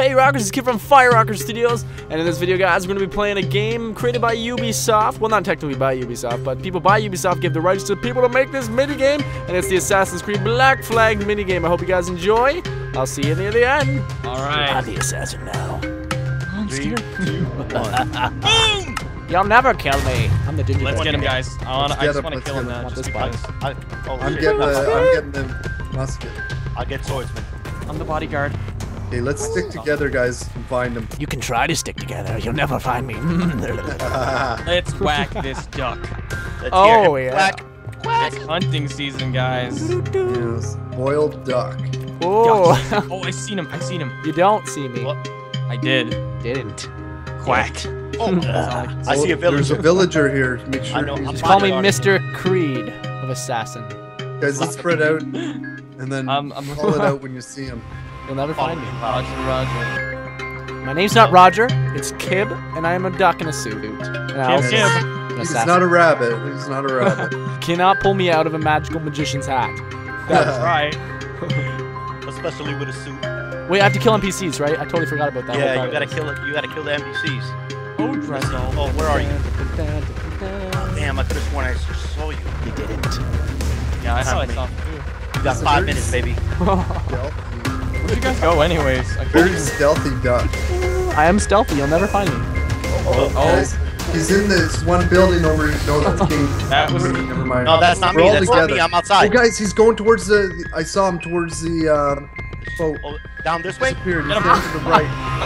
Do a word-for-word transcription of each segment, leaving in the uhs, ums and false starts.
Hey Rockers, it's Kid from Fire Rocker Studios, and in this video guys, we're going to be playing a game created by Ubisoft. Well, not technically by Ubisoft, but people by Ubisoft give the rights to people to make this minigame, and it's the Assassin's Creed Black Flag minigame. I hope you guys enjoy. I'll see you near the end. Alright. I'm the assassin now. I'm Three, scared. two, one. Boom! You'll never kill me. I'm the gingerbread Let's get him, man. guys. I, wanna, Let's I get just him, want to let's kill him get him. now. Want Just this bike. because. I, oh, I'm shit. getting the, I'm getting the musket. I'll get swordsman. I'm the bodyguard. Okay, let's stick together, guys, and find him. You can try to stick together. You'll never find me. Let's whack this duck. Let's Oh, hear him. yeah. Quack. Quack. It's hunting season, guys. Yes, boiled duck. Oh, Yuck. Oh, I seen him. I seen him. you don't see me. What? I did. Didn't. Quack. Oh, I see a There's a villager. villager here. Make sure. I know, he's- I'm Just call me bodyguard. Mister Creed of Assassin. Guys, let's spread out, and then Um, I'm call it out when you see him. You'll never find me. Roger, Roger. My name's not Roger. It's Kib, and I am a duck in a suit. And I Kib, also- Kib. an He's assassin. not a rabbit. He's not a rabbit. Cannot pull me out of a magical magician's hat. That's right. Especially with a suit. Wait, I have to kill N P Cs, right? I totally forgot about that. whole Yeah, part you of gotta this. kill it. You gotta kill the N P Cs. Oh, Dresel. Oh, where are you? Damn, I could have sworn I saw you. You didn't. Yeah, I saw Not me. myself too. You got five minutes, baby. Stealthy. Where'd you guys go, anyways? I Very couldn't- stealthy duck. I am stealthy. You'll never find me. Oh, guys, he's in this one building over. No, that's King. That was- Never mind. No, that's not We're me. all That's not together. me. I'm Oh, outside. guys, he's going towards the. I saw him towards the uh, boat. Oh, down this way? Disappeared. He's Get him. down to the right.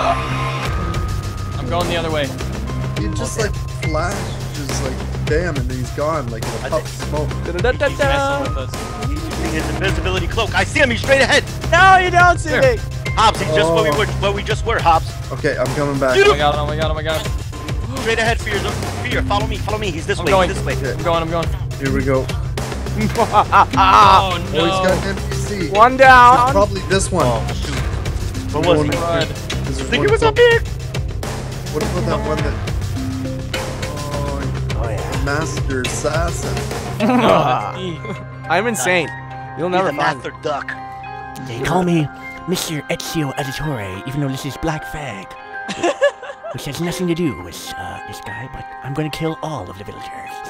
I'm going the other way. He just like flashed, just like bam, and then he's gone, like in a I puff of smoke. He's messing with us. He's using his invisibility cloak. I see him. He's straight ahead. No, you don't see me. Hobbs, he's just where we Oh. were. Where we just were. Hobbs, Okay, I'm coming back. Oh my god, oh my god, oh my god. straight ahead. Fear, fear. Follow me. Follow me. He's this I'm way. going. He's this way. I'm going, I'm going. Here we go. Oh Oh, he's no. got an N P C. One down. Probably this one. Oh shoot. What was he? One- Run. This I is think one he was up close. here. What about that one that? Oh, Oh yeah. Master Assassin. No, that's me. I'm insane. You'll never He's a find me. master duck. They call me Mister Ezio Auditore, even though this is Black Flag. Which has nothing to do with uh, this guy, but I'm going to kill all of the villagers.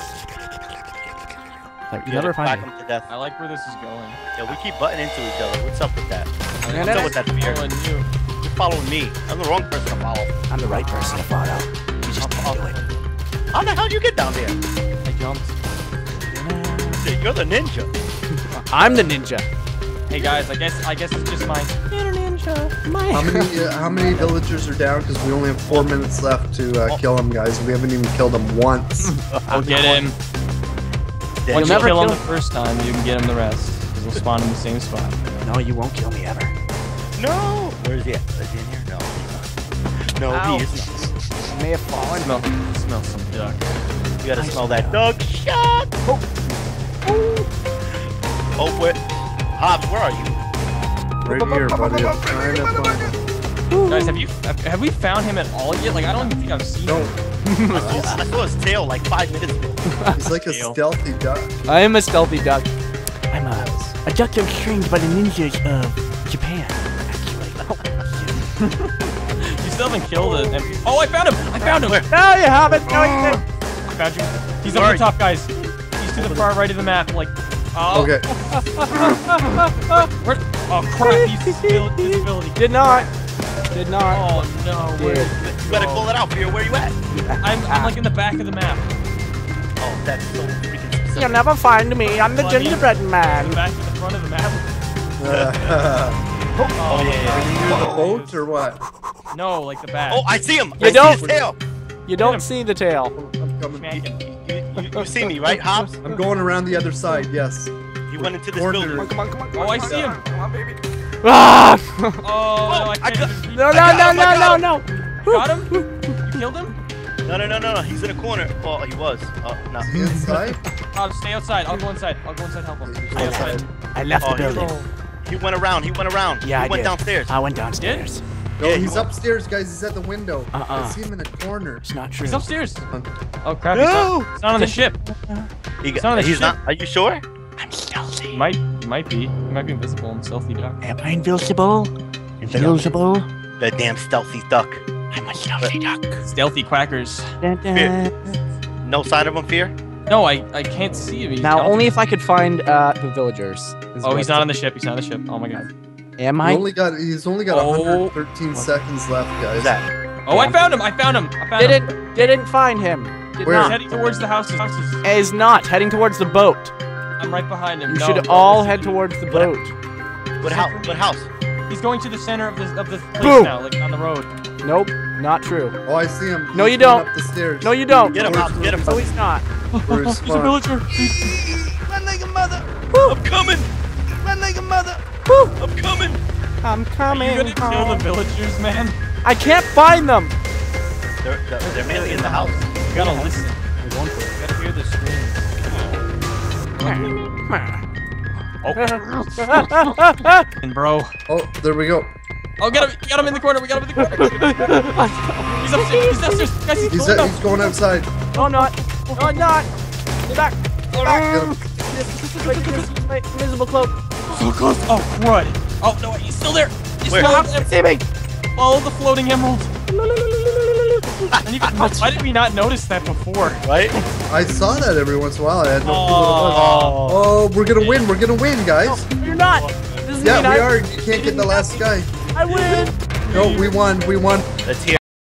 You never Back find me. him to death. I like where this is going. Yeah, we keep butting into each other. What's up with that? Yeah, What's up with that fear? Following you. You're following me. I'm the wrong person to follow. I'm the right person to follow. You just can't do it. How the hell did you get down there? I jumped. Dude, you're the ninja. I'm the ninja. Hey guys, I guess I guess it's just mine. How many? Uh, how many villagers are down? Because we only have four minutes left to uh, kill him, guys. We haven't even killed him once. I'll get him. Then Once You'll you never kill him kill- the first time, you can get him the rest. Because we'll spawn in the same spot. No, you won't kill me ever. No. Where is he at? Is he in here? No. No, Ow. he is not. I may have fallen. Smell, smell some duck. You gotta smell that dog shot. Oh. Oh, where? Hobbs, where are you? Right here, buddy. I'm trying to find him. Guys, have you have, have we found him at all yet? Like I don't even think I've seen No, him. I saw his tail like five minutes ago. he's like a Tail. stealthy duck. I am a stealthy duck. I'm a, a duck that was trained by the ninjas of Japan, actually. You still haven't killed it. Oh, I found him! I found him! Where? No, you haven't. No, you didn't. I found you. He's Where up are the top, guys. He's to the far right of the map. Like, oh, Okay. where? Oh crap! He's visibil- visibility. Did not. Did not. Oh no! Where Dude. did it You gotta go? call it out, Fear. Where you at? I'm, I'm like in the back of the map. Oh, that's so freaking specific. You'll never find me. I'm the Funny. gingerbread In man. the back of the front of the map. Uh, Oh, yeah, yeah, near the boat or what? No, like the back. Oh, I see him. You I don't- see his tail. You don't see the tail. I'm coming. Smack him. You, you, you see me, right, Hobbs? I'm going around the other side. Yes. He went into this Corner. building. Come on, come on, come Oh, on. I see him. Ah! Oh, no, I I can't. got- even- No, I no, got no, him, I no, got no, him. no. Got him? You killed him? No, no, no, no, no. He's in a corner. Oh, he was. Oh, no. Is he inside? Oh, stay outside. I'll go inside. I'll go inside. Help him. Stay outside. I left Oh, the he, building. he went around. He went around. Yeah, he I went did. downstairs. I went downstairs. No, Yeah, he he's went- upstairs, guys. He's at the window. I Uh-uh. see him in a corner. It's not true. He's upstairs. Um, Oh crap! No! He's, not, he's not on the ship. He He's got, on the he's ship. not. Are you sure? I'm stealthy. He might, he might be. He might be invisible and stealthy duck. Am I invisible? Invisible? The damn stealthy duck. I'm a stealthy duck. Stealthy quackers. Dun, dun. No sign of him, Fear? No, I, I can't see him. He's Now, gone. only if I could find uh, the villagers. is Oh, what- he's not on the ship. He's not on the ship. Oh my god. Am He I? only got, he's only got Oh. one hundred thirteen seconds left, guys. Who's that? Oh, I found him. I found him. I found him. Didn't didn't find him. Did Where? He's not. heading towards the houses. houses. Is not heading towards the boat. I'm right behind him. You No, should no, all listen head to me. towards the boat. What house? What house? He's going to the center of the of the place Boom. now, like on the road. Nope, not true. Oh, I see him. No, He's you going don't. Up the stairs. No, you don't. Get him, Where's- Pops, get him. No, he's not. Where's He's a Spawn? villager. Run like a mother. I'm coming. Run like a mother. I'm coming. I'm Are coming. you gonna kill the home. villagers, man? I can't find them. They're, they're, they're mainly in the house. You gotta listen. You gotta hear the screams. And bro. Oh, there we go. Oh, get him! Got him in the corner. We got him in the corner. He's upstairs. He's upstairs. Guys, he's, He's, pulling up. he's going outside. No, I'm not. No, I'm not. Get back. Get back. Get him. Wait, this is my invisible cloak. So close. Oh, crud. Oh, no, wait, he's still there. He's Where? still out. See me. Follow the floating emerald. And even, why did we not notice that before? Right? I saw that every once in a while. I had no clue what it was. Oh. Oh, we're gonna win. We're gonna win, guys. No, you're not. This is Yeah, me, we I- are. You can't get the last guy. I win. No, we won. We won. Let's hear